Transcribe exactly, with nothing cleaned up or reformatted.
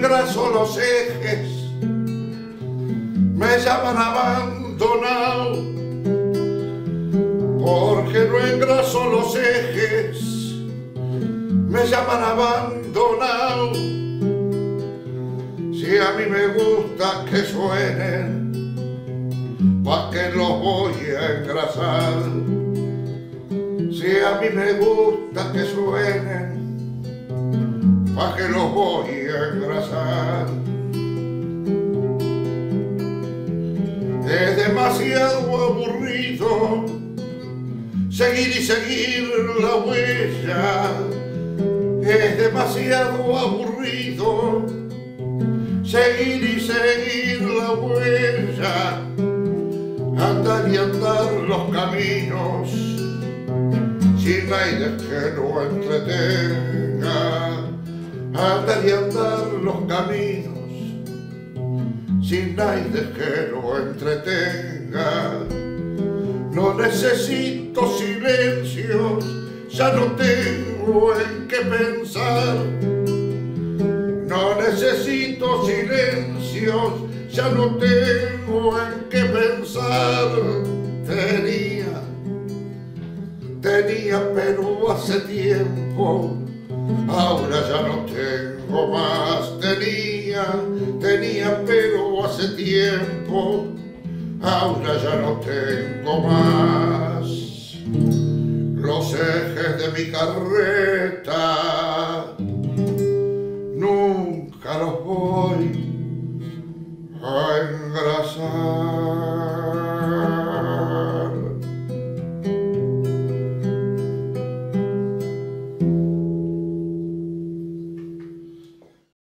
engraso los ejes, me llaman abandonado, porque no engraso los ejes, me llaman abandonado. Si a mí me gusta que suenen, ¿pa' qué los voy a engrasar? Si a mí me gusta que suenen, ¿pa' qué los voy a engrasar? Es demasiado aburrido seguir y seguir la huella. Es demasiado aburrido seguir y seguir la huella. Andar y andar los caminos sin nadie que lo entretenga. Andar y andar los caminos sin nadie que lo entretenga. No necesito silencios, ya no tengo en qué pensar. No necesito silencios, ya no tengo en qué pensar. Tenía, tenía pero hace tiempo, ahora ya no tengo más. Tenía, tenía pero hace tiempo, ahora ya no tengo más. Los ejes de mi carreta